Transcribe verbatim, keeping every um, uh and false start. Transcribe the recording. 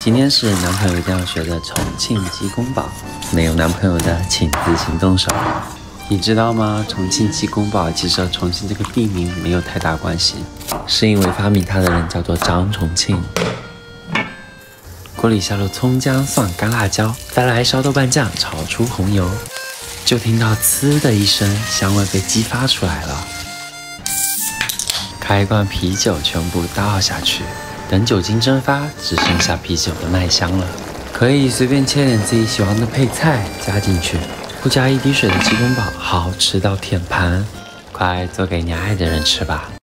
今天是男朋友一定要学的重庆鸡公煲，没有男朋友的请自行动手。你知道吗？重庆鸡公煲其实和重庆这个地名没有太大关系，是因为发明它的人叫做张重庆。锅里下入葱姜蒜干辣椒，再来烧豆瓣酱，炒出红油，就听到呲的一声，香味被激发出来了。开一罐啤酒，全部倒下去。 等酒精蒸发，只剩下啤酒的麦香了。可以随便切点自己喜欢的配菜加进去，不加一滴水的鸡公煲，好吃到舔盘。快做给你爱的人吃吧。